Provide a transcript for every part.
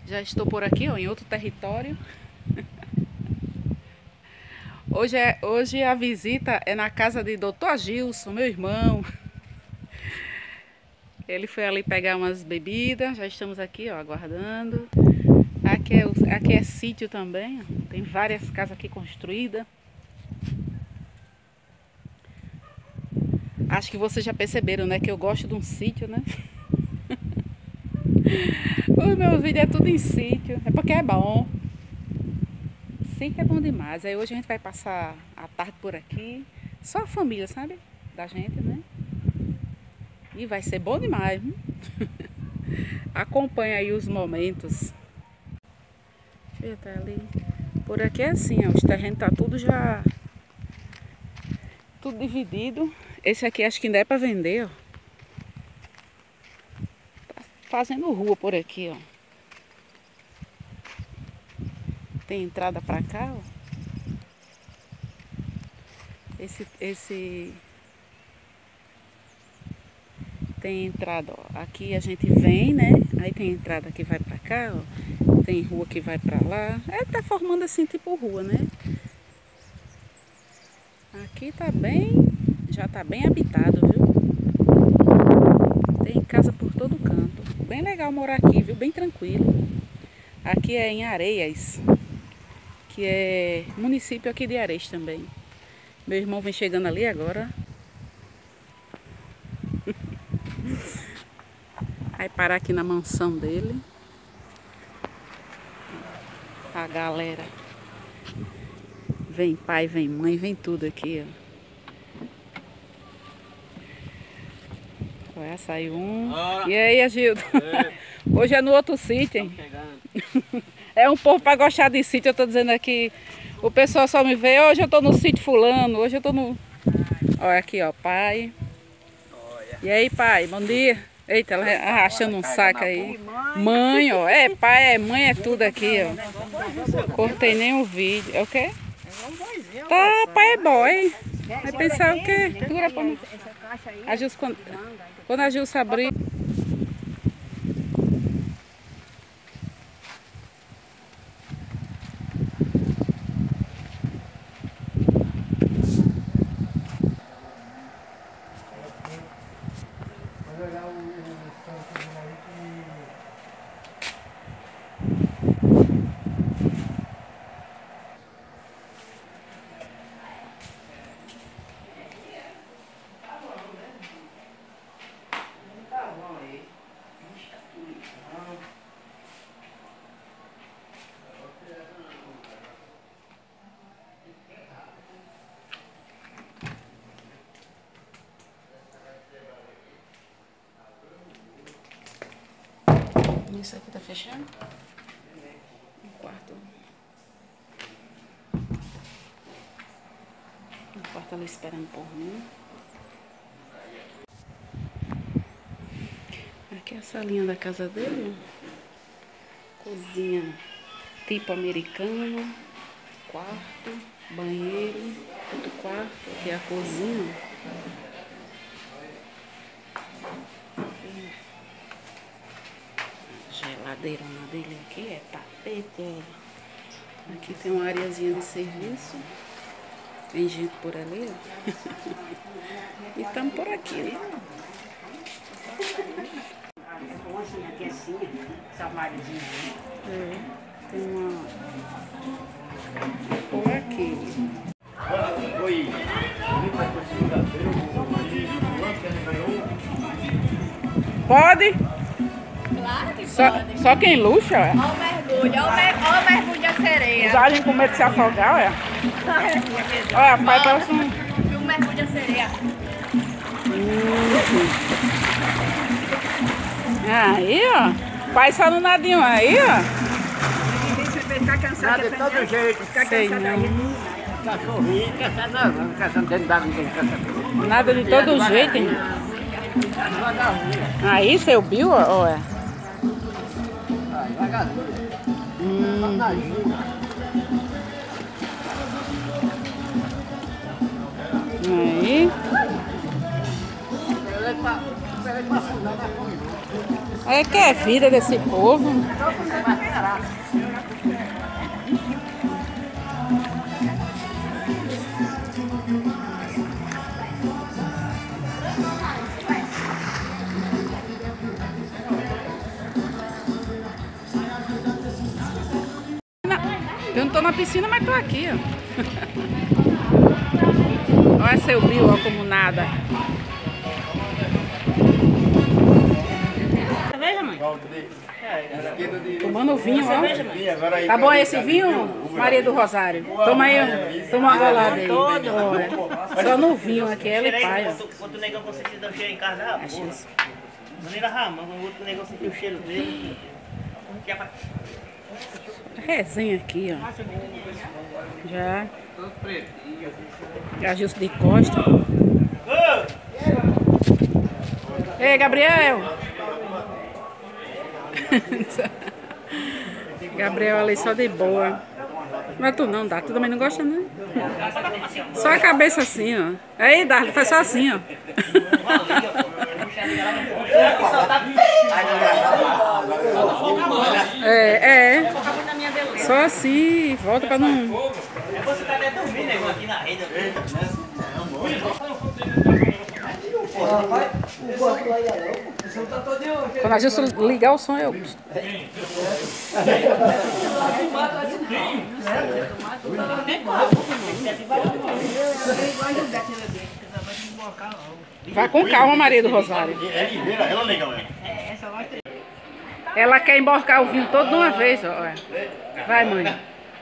Já estou por aqui, ó, em outro território. Hoje a visita é na casa de Dr. Gilson, meu irmão. Ele foi ali pegar umas bebidas. Já estamos aqui, ó, aguardando. Aqui é sítio também, ó. Tem várias casas aqui construídas. Acho que vocês já perceberam, né, que eu gosto de um sítio, né? O meu vídeo é tudo em sítio. É porque é bom. Sítio é bom demais. Aí hoje a gente vai passar a tarde por aqui. Só a família, sabe? Da gente, né? E vai ser bom demais. Acompanha aí os momentos. Deixa eu ver, tá ali. Por aqui é assim, ó. Os terrenos tá tudo já... tudo dividido. Esse aqui acho que ainda é para vender, ó. Tá fazendo rua por aqui, ó. Tem entrada para cá, ó. Esse tem entrada, ó. Aqui a gente vem, né? Aí tem entrada que vai para cá, ó. Tem rua que vai para lá. Tá formando assim tipo rua, né? Aqui tá bem, já tá bem habitado, viu? Tem casa por todo canto. Bem legal morar aqui, viu? Bem tranquilo. Aqui é em Areias, que é município aqui de Areias também. Meu irmão vem chegando ali agora. Vai parar aqui na mansão dele. A galera. Vem pai, vem mãe, vem tudo aqui, ó. Olha, saiu um. E aí, Agildo? Hoje é no outro sítio, hein? É um povo para gostar de sítio, eu tô dizendo aqui. O pessoal só me vê, hoje eu tô no sítio fulano, hoje eu tô no... Olha aqui, ó, pai. E aí, pai, bom dia. Eita, ela arrastando um saco aí. Mãe, ó, pai, mãe, é tudo aqui, ó. Cortei nem o vídeo. É o quê? Tá, pai é boy. Vai pensar o quê? Segura pra mim. Quando a Gilson abrir... Isso aqui tá fechando? O quarto ali esperando por mim. Aqui é a salinha da casa dele. Cozinha tipo americano. Quarto, banheiro, outro quarto. Aqui é a cozinha. Geladeirona dele aqui, é tapete. Aqui tem uma areazinha de serviço. Tem gente por ali, ó. E estamos por aqui, né? Aqui assim, essa marezinha. Tem uma... por aqui. Pode? Claro que pode. Só quem luxa, é? Olha o mergulho da sereia. Já a gente com medo de se afogar, é? Olha, pai, parece um... O mergulho da sereia. Aí, ó. Pai só no nadinho aí, ó. Tá cansado de todo jeito. Sei não. Cachorrinho, não caçando dentro d'água, ninguém caça. Nada de todo jeito, hein? Aí, você viu, ó? É. Aí. Ele pra afundar na É que é vida desse povo. Eu não tô na piscina, mas tô aqui, ó. Olha seu Bill, ó, como nada. Veja, mãe. Tomando vinho, ó. Tá bom esse vinho, Maria do Rosário? Toma aí, toma uma golada aí. Olha. Só no vinho aqui, ela e pai, ó. Quando o negão conseguiu dar o cheiro em casa, maneira rama, quando o outro negão sentiu o cheiro dele. Resenha aqui, ó. Já. Ajusto de costa. Ei, Gabriel! Gabriel ali só de boa. Mas tu não, Dá, tu também não gosta, né? Só a cabeça assim, ó. Aí, Dá, faz só assim, ó. É. Só assim, volta pra não. É você tá até dormindo, negão, aqui na rede. Quando a gente ligar o som, eu. Vai com calma, Maria do Rosário. Ela quer emborcar o vinho todo de uma vez, ó. Vai, mãe.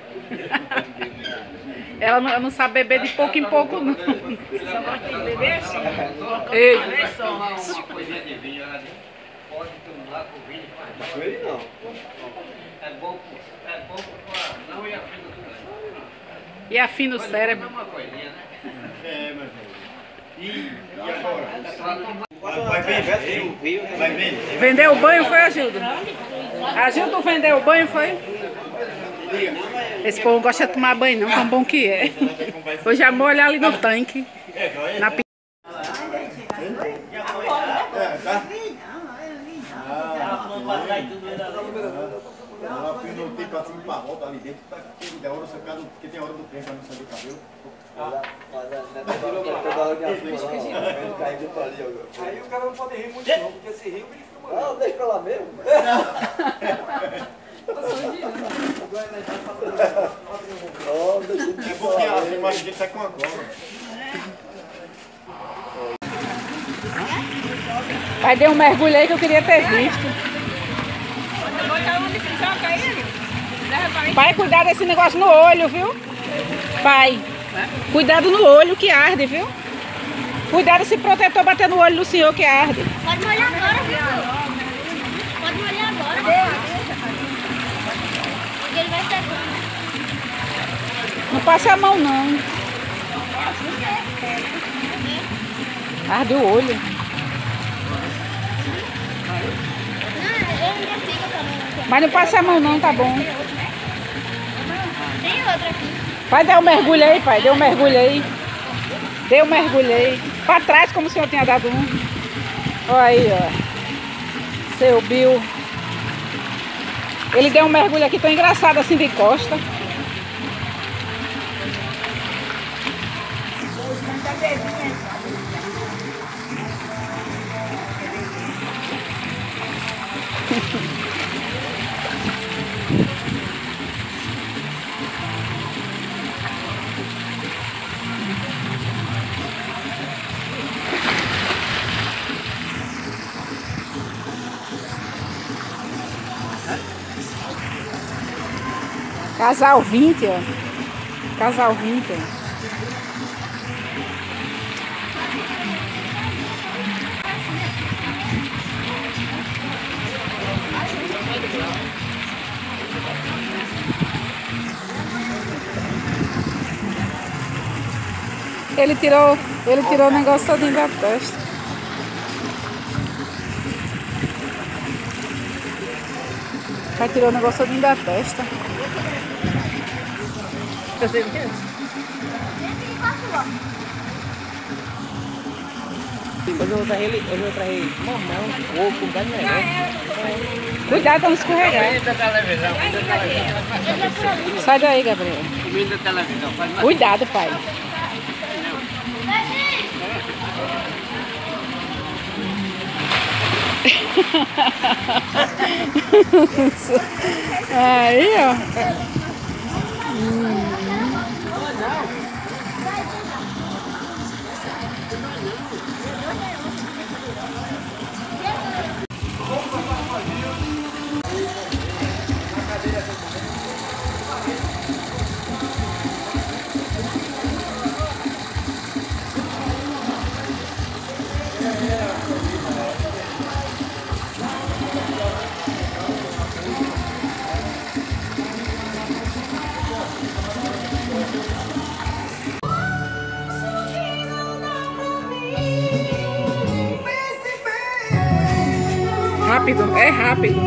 Ela não sabe beber de pouco em pouco, não. Só gosta de beber assim. Ei. E afina o cérebro. E agora? Vai bem. Vendeu o banho foi, Agildo? Agildo vendeu o banho foi? Esse povo não gosta de tomar banho não, tão bom que é. Hoje já molha ali no tanque. Na piscina. Ela não tem patinho pra volta ali dentro, porque tem hora do trem pra não sair do cabelo. Aí o cara não pode rir muito não, porque se rir o bicho fica molhado. Não, deixa pra lá mesmo. É porque a imagem dele tá com a cobra. Pai, deu um mergulho aí que eu queria ter visto. Pai, cuidado desse negócio no olho, viu? Pai, cuidado no olho que arde, viu? Cuidado se protetor bater no olho do senhor que arde. Pode molhar agora, viu? Pode molhar agora. Porque ele vai secando. Não passa a mão, não. Arde o olho. Não, ele ainda fica também. Mas não passa a mão, não, tá bom. Tem outra aqui. Pai, dê um mergulho aí, pai. Dê um mergulho aí. Dê um mergulho aí. Pra trás, como o senhor tinha dado um. Olha aí, ó. Seu Bill. Ele deu um mergulho aqui tão engraçado assim de costa. Casal 20, ó. Casal 20, ó. Ele tirou o negócio todinho da testa. Vai tirar o negócio todinho da testa. Eu sei o que é. Hoje eu vou trazer mamão, coco, galinha. Cuidado pra não escorregar. Comida da televisão, Sai daí, Gabriel. comida da televisão. Cuidado, pai. Aí, ó. Rápido, é rápido.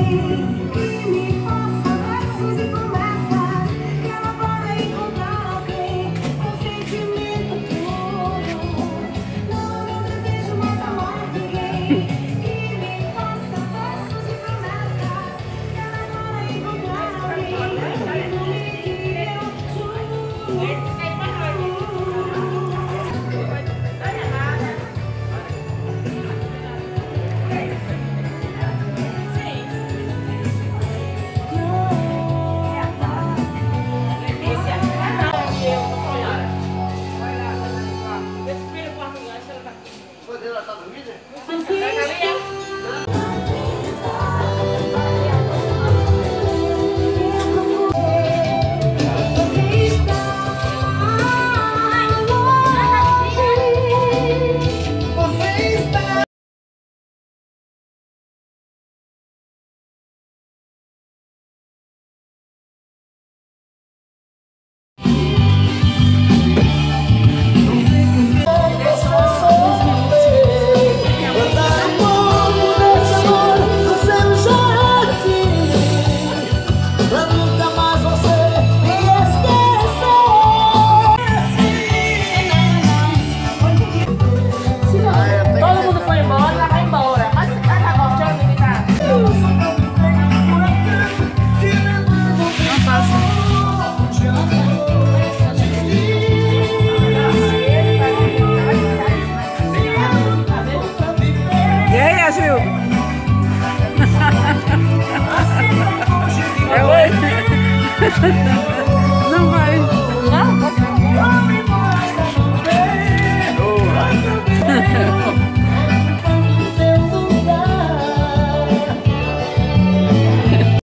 É hoje.